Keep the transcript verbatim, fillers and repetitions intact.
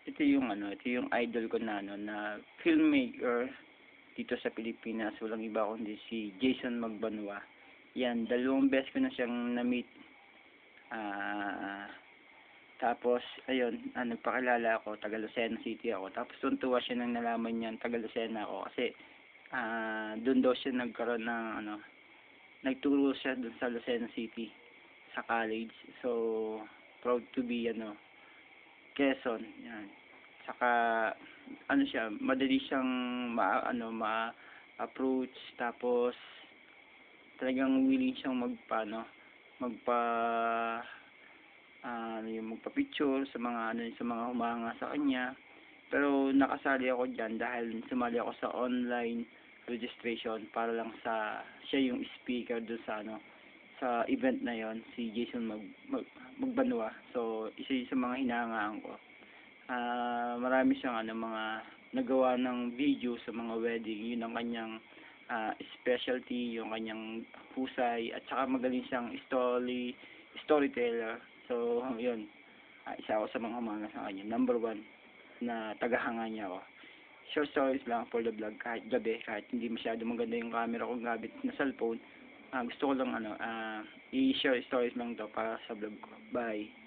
ito yung ano, ito yung idol ko na ano, na filmmaker dito sa Pilipinas. Walang iba kundi si Jason Magbanwa. Yan, dalawang beses ko na siyang na-meet. Ah, tapos, ayun, ah, nagpakilala ako, taga Lucena City ako. Tapos, tuntua siya nang nalaman niya, taga Lucena ako. Kasi, ah, doon daw siya nagkaroon ng, ano, nagturo siya doon sa Lucena City, sa college. So, proud to be, ano, Quezon, yan. Saka, ano siya, madali siyang, ma, ano, ma-approach, tapos, talagang willing siyang magpa, ano, magpa, ah, ano yung magpa-picture sa mga ano sa mga humanga sa kanya. Pero nakasali ako diyan dahil sumali ako sa online registration para lang sa siya yung speaker doon sa ano sa event na yon, si Jason Mag, Mag Magbanwa. So isa yun sa mga hinahangaan ko. Ah, marami siyang ano mga nagawa ng video sa mga wedding. Yun ang kanyang ah, specialty, yung kanyang husay, at saka magaling siyang story storyteller. So, yun. Ah, isa ako sa mga humanga sa kanya. Number one na tagahanga niya ako. Short stories lang for the vlog kahit gabi, kahit hindi masyado maganda yung camera kong gamit na cellphone. Ah, gusto ko lang ano, ah, i-share stories lang to para sa vlog ko. Bye.